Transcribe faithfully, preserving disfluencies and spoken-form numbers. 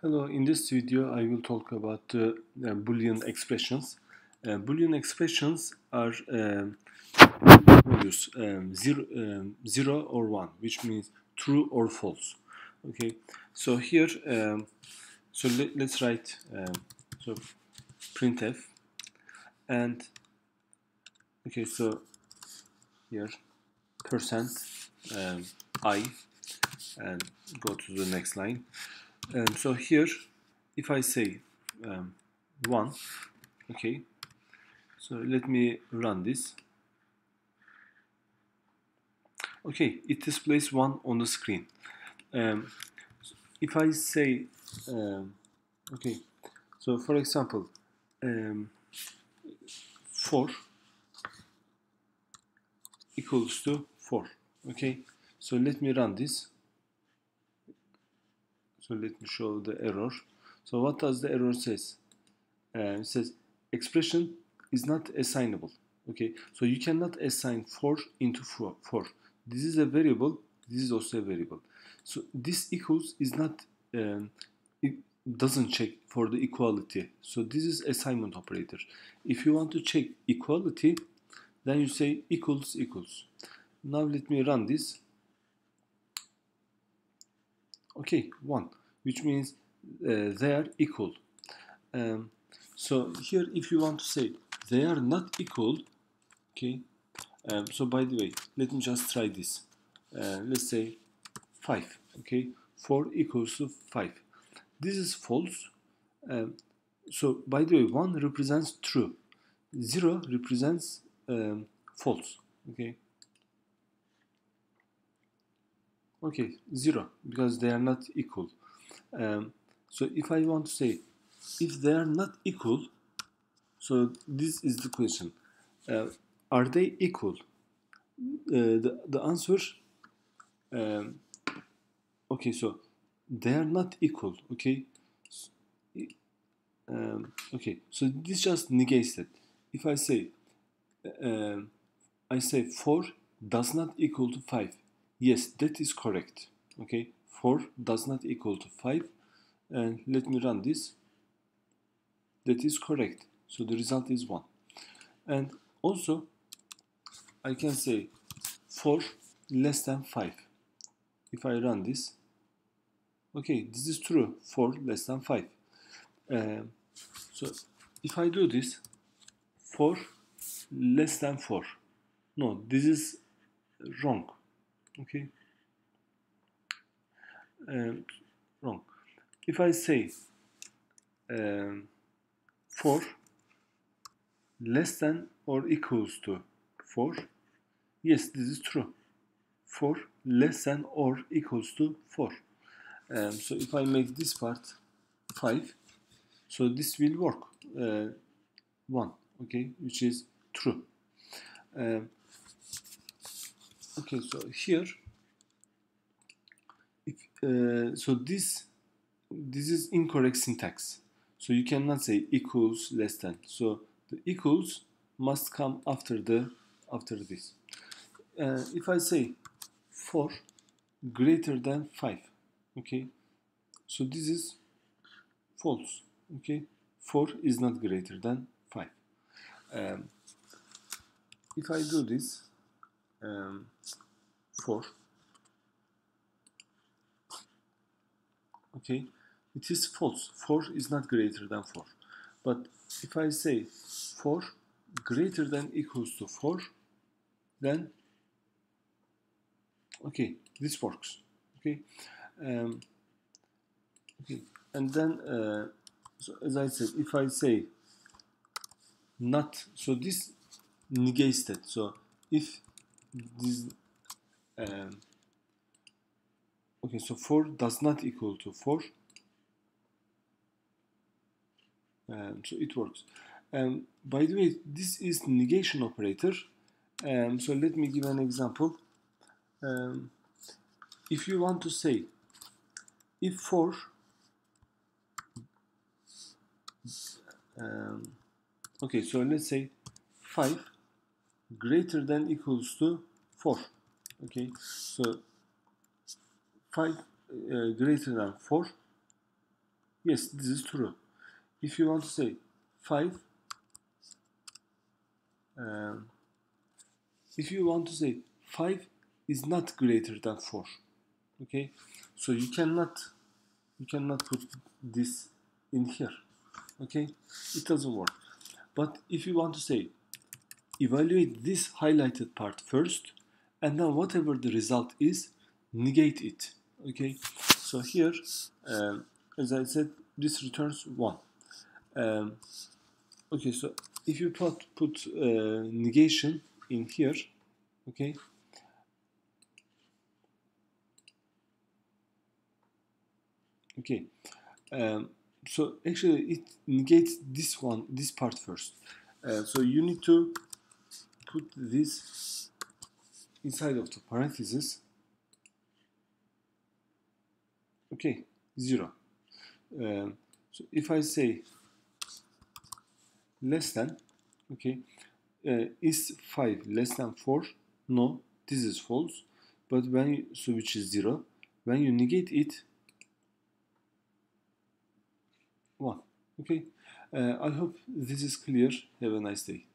Hello, in this video I will talk about uh, uh, Boolean expressions. Uh, Boolean expressions are um, values um, zero, um, zero or one, which means true or false. Okay, so here, um, so let, let's write um, so printf and okay, so here percent um, I and go to the next line. Um, so here, if I say um, one, okay. So let me run this. Okay, it displays one on the screen. Um, if I say, um, okay, so for example, um, four equals to four. Okay, so let me run this. So let me show the error. So what does the error says? Uh, it says expression is not assignable. Okay, so you cannot assign four into four. four. This is a variable. This is also a variable. So this equals is not. Um, it doesn't check for the equality. So this is assignment operator. If you want to check equality, then you say equals equals. Now let me run this. Okay, one, which means uh, they are equal. Um, so here, if you want to say they are not equal, okay. Um, so by the way, let me just try this. Uh, let's say five. Okay, four equals to five. This is false. Um, so by the way, one represents true, zero represents um, false. Okay. Okay, zero because they are not equal. Um, so if I want to say if they are not equal, so this is the question. Uh, are they equal? Uh, the, the answer, um, okay, so they are not equal, okay? Um, okay, so this just negates it. If I say, um, I say four does not equal to five. Yes, that is correct, okay? four does not equal to five. And let me run this. That is correct. So the result is one. And also, I can say four less than five. If I run this, okay, this is true, four less than five. Uh, so if I do this, four less than four. No, this is wrong. Okay, um, wrong. If I say um, four less than or equals to four, yes, this is true. four less than or equals to four. Um, so if I make this part five, so this will work. Uh, one, okay, which is true. Um, okay, so here, if, uh, so this this is incorrect syntax. So you cannot say equals less than. So the equals must come after the after this. Uh, if I say four greater than five, okay, so this is false. Okay, four is not greater than five. Um, if I do this, um, four, okay, it is false. four is not greater than four. But if I say four greater than equals to four, then okay, this works. Okay, um, okay, and then uh, so as I said, if I say not, so this negates that. So if this um, okay, so four does not equal to four, um, so it works. Um, by the way, this is negation operator. Um, so let me give an example. Um, if you want to say if four um, okay, so let's say five greater than equals to four. Okay, so five uh, greater than four, yes, this is true. If you want to say five, um, if you want to say five is not greater than four, okay, so you cannot you cannot put this in here, okay, it doesn't work. But if you want to say evaluate this highlighted part first, and then whatever the result is, negate it, okay, so here um, as I said, this returns one. um, okay, so if you put put uh, negation in here, okay, okay, um, so actually it negates this one, this part first. Uh, so you need to put this inside of the parentheses, okay, zero. Um, so if I say less than, okay, uh, is five less than four? No, this is false. But when you, so which is zero, when you negate it, one. Okay, uh, I hope this is clear. Have a nice day.